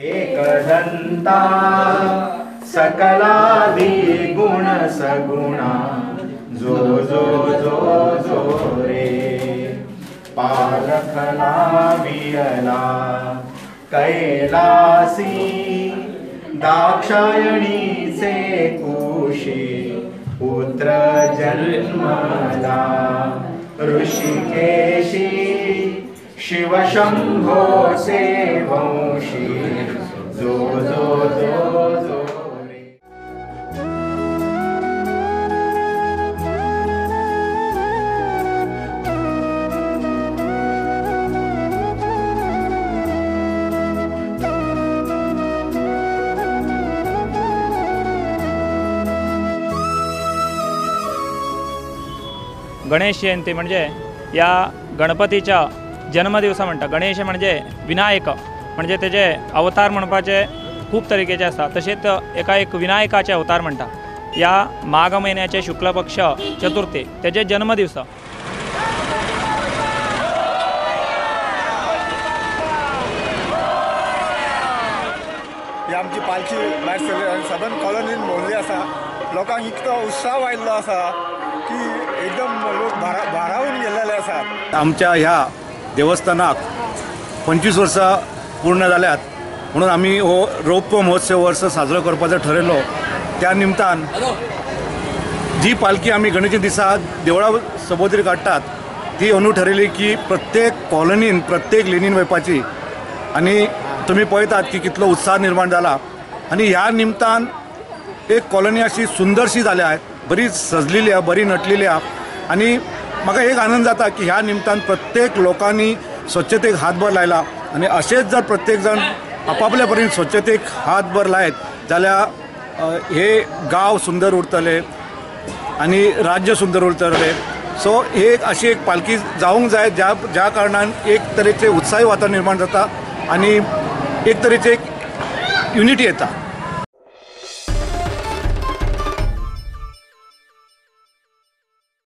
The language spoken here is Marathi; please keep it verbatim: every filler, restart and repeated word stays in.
एकदंता सकलादि गुण सगुणा जो जो जो जो रे पालखला वियला कैलासी दाक्षायणीचे कुशी पुत्र जन्मला ऋषिकेशी शिवशंभोचे वंशी जो जो जो जो गणेश जयंती म्हणजे या गणपतीच्या जन्मदिवसा म्हणटा। गणेश म्हणजे विनायक म्हणजे त्याचे अवतार म्हणपाचे खूप तरीकेचे असतात, तसेच एका एक विनायकाचे अवतार म्हणटा। या माघ महिन्याचे शुक्ल पक्ष चतुर्थी त्याचे जन्मदिवस। ही आमची पालखी भायर सरली आनी सदन कॉलनीन भोंवली आसा। लोकांक इतको उत्साह वायिल्लो आसा की एकदम लोक भारा भारावून गेलेले आसात। आमच्या ह्या देवस्थानाक पंचवीस वर्सां पूर्ण जाल्यात म्हणून आमी हो रौप्य महोत्सव वर्स साजरो करपाचो ठरयलो। त्या निमतान जी पालखी आमी गणेश दिसा देवळा सभोवतरी काडटात ती अंदू ठरयली की प्रत्येक कॉलनीन प्रत्येक लेनीन वयपाची। आनी तुमी पळयतात की कितलो उत्साह निर्माण जाला। आनी ह्या निमतान एक कॉलनी अशी सुंदरशी जाल्या, बरी सजलेली आहे, बरी नटलेली आहे। आणि म्हाका एक आनंद जाता की ह्या निमतान प्रत्येक लोकांनी स्वच्छतेक हातभर लायला। आणि असेच जर प्रत्येक जण आपापल्या परीन स्वच्छतेक हातभर लायत जाल्यार हे गांव सुंदर उरतले आणि राज्य सुंदर उरतले। सो हे अशी एक पालखी जावंक जाय ज्या ज्या कारणान एक तरेचे उत्साही वातावरण निर्माण जाता आणि एक तरेचे एक युनिटी येता।